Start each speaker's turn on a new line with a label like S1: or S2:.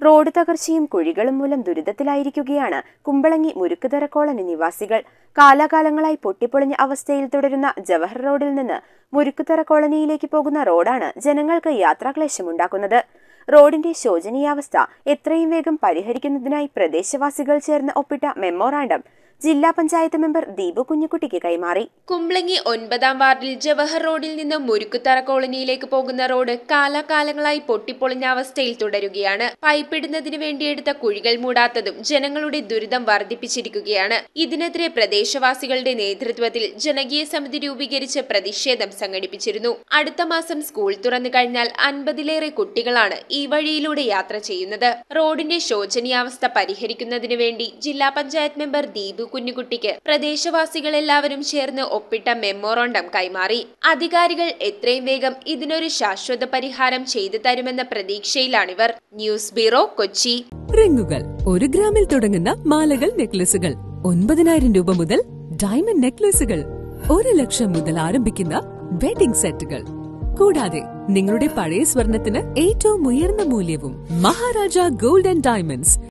S1: Road തകർച്ചയും കുഴികളും മൂലം ദുരിതത്തിലായിരിക്കുകയാണ് Kumbalangi മുരുക്കുതറ colony നിവാസികൾ. കാലാകാലങ്ങളായി പൊട്ടിപ്പൊളിഞ്ഞ അവസ്ഥയിൽ തുടരുന്ന ജവഹർ റോഡിൽ നിന്ന് മുരുക്കുതറ കോളനിയിലേക്ക് പോകുന്ന റോഡാണ് ജനങ്ങൾക്ക് യാത്രാക്ലേശമുണ്ടാക്കുന്നത്. റോഡിന്റെ ശോചനീയാവസ്ഥ എത്രയും വേഗം പരിഹരിക്കുന്നതിനായി പ്രദേശവാസികൾ ചേർന്ന് ഒപ്പിട്ട മെമ്മോറാണ്ടം ജില്ലാ പഞ്ചായത്ത് മെമ്പർ ദീപു കുഞ്ഞുകുട്ടിക്ക് കൈമാറി.
S2: കുമ്പളങ്ങി 9-ാം വാർഡിൽ ജവഹർ റോഡിൽ നിന്ന് മുരുക്കുതറ കോളനിയിലേക്ക് പോകുന്ന റോഡ് കാലാകാലങ്ങളായി പൊട്ടിപ്പൊളിഞ്ഞ അവസ്ഥയിൽ തുടരുകയാണ്. പൈപ്പിടുന്നതിന് വേണ്ടിയെടുത്ത കുഴികൾ മൂടാത്തതും ജനങ്ങളുടെ ദുരിതം വർദ്ധിപ്പിച്ചിരിക്കുകയാണ്. ഇതിനെതിരെ പ്രദേശവാസികളുടെ നേതൃത്വത്തിൽ ജനകീയ സമിതി രൂപീകരിച്ച് പ്രതിഷേധം സംഘടിപ്പിച്ചിരുന്നു. അടുത്ത മാസം സ്കൂൾ തുറന്നു കഴിഞ്ഞാൽ 50-ലേറെ കുട്ടികളാണ് ഈ വഴിയിലൂടെ യാത്ര ചെയ്യുന്നത്. റോഡിന്റെ ശോചനീയാവസ്ഥ പരിഹരിക്കുന്നതിന് വേണ്ടി ജില്ലാ പഞ്ചായത്ത് മെമ്പർ ദീപു കുഞ്ഞുകുട്ടിക്ക് പ്രദേശവാസികൾ എല്ലാവരും ചേർന്ന് ഒപ്പിട്ട മെമ്മോറാണ്ടം കൈമാറി. അധികാരികൾ എത്രയും വേഗം ഇതിനൊരു ശാശ്വത പരിഹാരം ചെയ്തു തരുമെന്ന പ്രതീക്ഷയിലാണിവർ. News bureau, Kochi.
S3: റിങ്ങുകൾ 1 ഗ്രാമിൽ തുടങ്ങുന്ന മാലകൾ, നെക്ലസുകൾ 9,000 രൂപ മുതൽ ഡയമണ്ട് നെക്ലസുകൾ 1 ലക്ഷം മുതൽ ആരംഭിക്കുന്ന വെഡിംഗ് സെറ്റുകൾ. കൂടാതെ നിങ്ങളുടെ പഴയ സ്വർണത്തിന് ഏറ്റവും ഉയർന്ന മൂല്യവും. Maharaja gold and diamonds.